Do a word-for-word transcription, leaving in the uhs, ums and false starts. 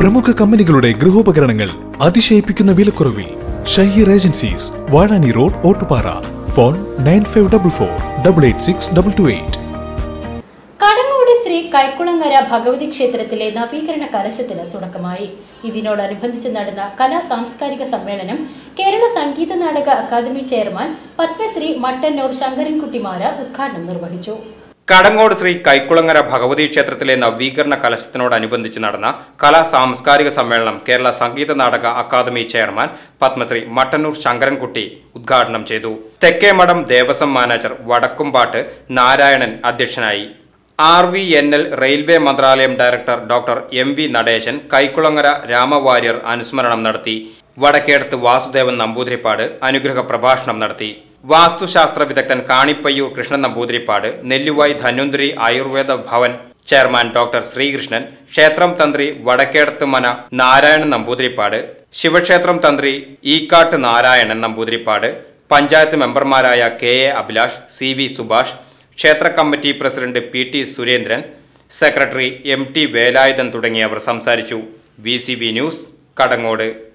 പ്രമുഖ കമ്പനികളുടെ ഗൃഹോപകരണങ്ങൾ അതിശയിപ്പിക്കുന്ന വിലക്കുറവിൽ. Shaheer agencies, Vazhani road, Ottupara. Phone nine five double four double eight six double two eight. Kadangode Sri Kaikulangara Bhagavathi ക്ഷേത്രത്തിലെ നവീകരണ കലശത്തിന് തുടക്കമായി. ഇതിനോടനുബന്ധിച്ച് നടന്ന കലാ സാംസ്കാരിക സമ്മേളനം കേരള സംഗീത നാടക അക്കാദമി ചെയർമാൻ പത്മശ്രീ മട്ടന്നൂർ ശങ്കരൻകുട്ടിമാര ഉദ്ഘാടനം നിർവഹിച്ചു. കടങ്ങോട് ശ്രീ കൈക്കുളങ്ങര ഭഗവതി ക്ഷേത്രത്തിലെ നവീകരണ കലശത്തിനോടനുബന്ധിച്ച് നടന്ന കലാ സാംസ്കാരിക സമ്മേളനം കേരള സംഗീത നാടക അക്കാദമി ചെയർമാൻ പത്മശ്രീ മട്ടന്നൂർ ശങ്കരൻകുട്ടി ഉദ്ഘാടനം ചെയ്തു. തെക്കേമഠം ദേവസ്വം മാനേജർ വടക്കുംപാട്ട് നാരായണൻ അധ്യക്ഷനായി. R V N L railway മന്ത്രാലയം director doctor M V Natesan Kaikulangara Ramavarier അനുസ്മരണം നടത്തി. വടക്കേടത്ത് വാസുദേവൻ നമ്പൂതിരിപ്പാട് അനുഗ്രഹ പ്രഭാഷണം നടത്തി. വാസ്തുശാസ്ത്ര വിദഗ്ധൻ കാണിപ്പയ്യൂർ കൃഷ്ണൻ നമ്പൂതിരിപ്പാട്, നെല്ലുവായി ധന്വന്തരി ആയുർവേദ ഭവൻ ചെയർമാൻ ഡോക്ടർ ശ്രീകൃഷ്ണൻ, ക്ഷേത്രം തന്ത്രി വടക്കേടത്ത് മന നാരായണൻ നമ്പൂതിരിപ്പാട്, ശിവക്ഷേത്രം തന്ത്രി ഈക്കാട്ട് നാരായണൻ നമ്പൂതിരിപ്പാട്, പഞ്ചായത്ത് മെമ്പർമാരായ K A Abhilash, C V Subhash, ക്ഷേത്ര committee president P T Surendran, secretary M T Velayudhan തുടങ്ങിയവർ സംസാരിച്ചു. V C B news, Kadangode.